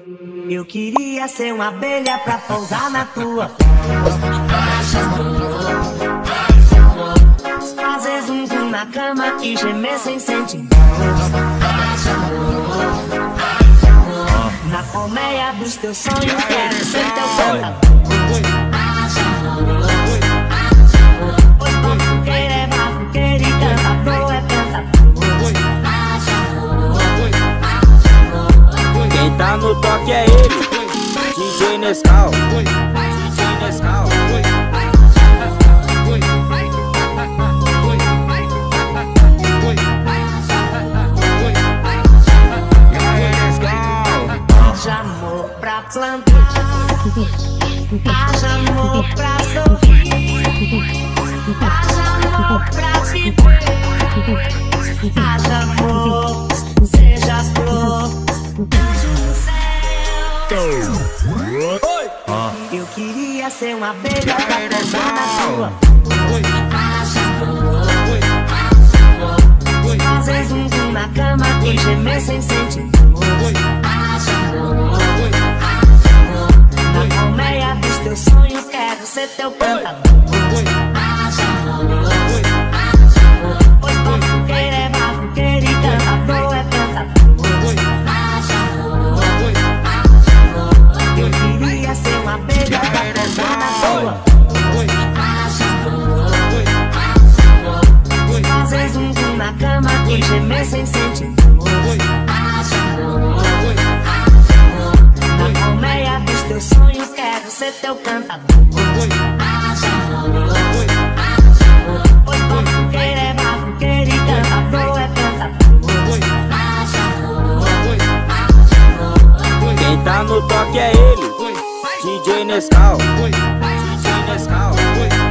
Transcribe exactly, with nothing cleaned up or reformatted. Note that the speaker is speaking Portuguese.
Eu queria ser uma abelha pra pousar na tua flor. Fazer zum zum na cama e gemer sem sentir. Na colmeia dos teus sonhos quero ser teu cantador. Pois todo querer é barroqueiro e cantador é cantador. Quem tá no toque é ele, D J Nescau, D J Nescau. Haja amor pra plantar, haja amor pra sorrir, haja amor pra viver, haja amor, seja flor do céu. Eu queria ser uma abelha pra pousar na tua flor. Haja amor, fazer zum zum na cama e gemer sem sentir. Na colmeia dos teus sonhos quero ser teu cantador. Pois todo querer é barroqueiro e cantador é cantador. Eu queria ser uma abelha pra pousar na tua flor. Fazer zum zum na cama e gemer sem sentir. Na colmeia dos teus sonhos quero ser teu cantador. Pois todo querer é barroqueiro e cantador é cantador. Quem tá no toque é ele, D J Nescau, D J Nescau.